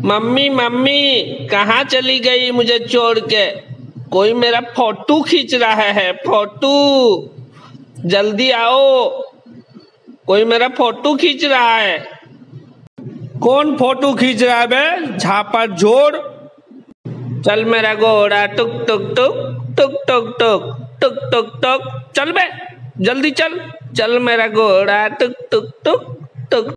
Mummy mummy कहाँ चली गई मुझे छोड़ के? कोई मेरा फोटो खींच रहा है, फोटो जल्दी आओ, कोई मेरा फोटो खींच रहा है। कौन फोटो खींच रहा है बे? झापड़ जोड़। चल मेरा घोड़ा टुक टुक टुक टुक टुक टुक टुक टुक टुक, चल बे जल्दी चल, चल मेरा घोड़ा टुक टुक टुक टुक।